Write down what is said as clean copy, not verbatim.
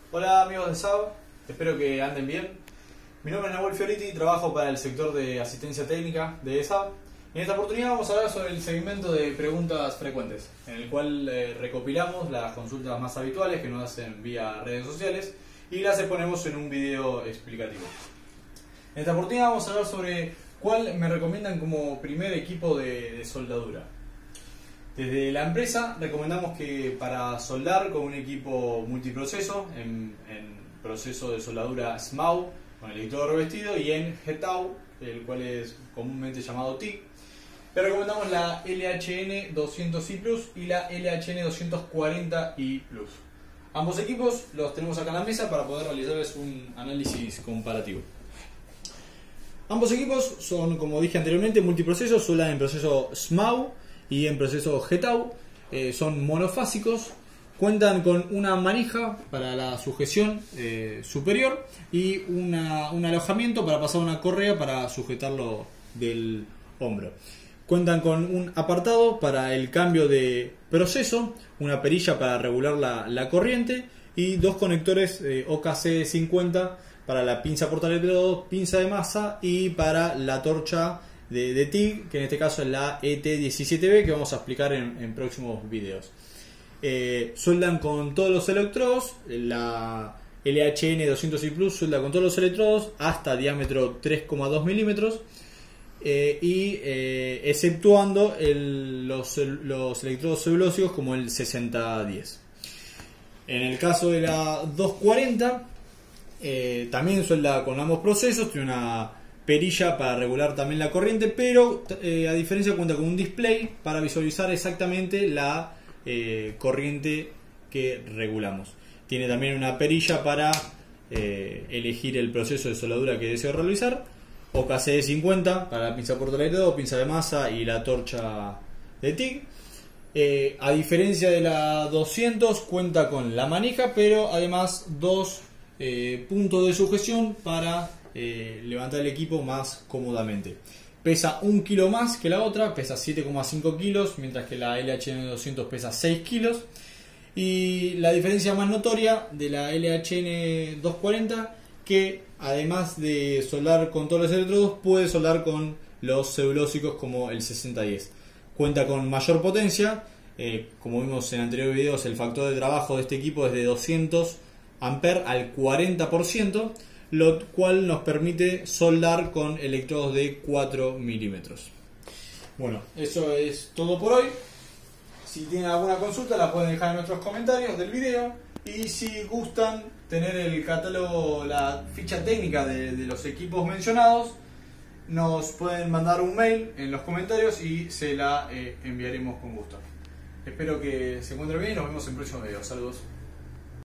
Hola amigos de SAB, espero que anden bien. Mi nombre es Nahuel Fioriti, trabajo para el sector de asistencia técnica de SAB. En esta oportunidad vamos a hablar sobre el segmento de preguntas frecuentes, en el cual recopilamos las consultas más habituales que nos hacen vía redes sociales y las exponemos en un video explicativo. En esta oportunidad vamos a hablar sobre cuál me recomiendan como primer equipo de soldadura. Desde la empresa recomendamos que para soldar con un equipo multiproceso, en proceso de soldadura SMAU, con electrodo revestido, y en GETAU, el cual es comúnmente llamado TIG, le recomendamos la LHN 200i Plus y la LHN 240i Plus. Ambos equipos los tenemos acá en la mesa para poder realizarles un análisis comparativo. Ambos equipos son, como dije anteriormente, multiprocesos, soldan en proceso SMAU y en proceso GETAU, son monofásicos, cuentan con una manija para la sujeción superior y un alojamiento para pasar una correa para sujetarlo del hombro. Cuentan con un apartado para el cambio de proceso, una perilla para regular la corriente y dos conectores OKC50 para la pinza portaelectrodo, pinza de masa y para la torcha de TIG, que en este caso es la ET17B, que vamos a explicar en próximos videos. Sueldan con todos los electrodos, la LHN 200i Plus suelda con todos los electrodos hasta diámetro 3,2 milímetros, exceptuando los electrodos celulósicos como el 6010. En el caso de la 240, también suelda con ambos procesos, tiene una perilla para regular también la corriente, pero a diferencia cuenta con un display para visualizar exactamente la corriente que regulamos. Tiene también una perilla para elegir el proceso de soldadura que deseo realizar, OKC50 para la pinza portaelectrodo, pinza de masa y la torcha de TIG. A diferencia de la 200, cuenta con la manija, pero además dos puntos de sujeción para levantar el equipo más cómodamente. Pesa 1 kilo más que la otra, pesa 7,5 kilos, mientras que la LHN 200 pesa 6 kilos. Y la diferencia más notoria de la LHN 240, que además de soldar con todos los electrodos, puede soldar con los celulósicos como el 6010. Cuenta con mayor potencia, como vimos en anteriores videos, el factor de trabajo de este equipo es de 200 A al 40%, lo cual nos permite soldar con electrodos de 4 milímetros. Bueno, eso es todo por hoy. Si tienen alguna consulta la pueden dejar en nuestros comentarios del video, y si gustan tener el catálogo, la ficha técnica de los equipos mencionados, nos pueden mandar un mail en los comentarios y se la enviaremos con gusto. Espero que se encuentren bien y nos vemos en próximos videos. Saludos.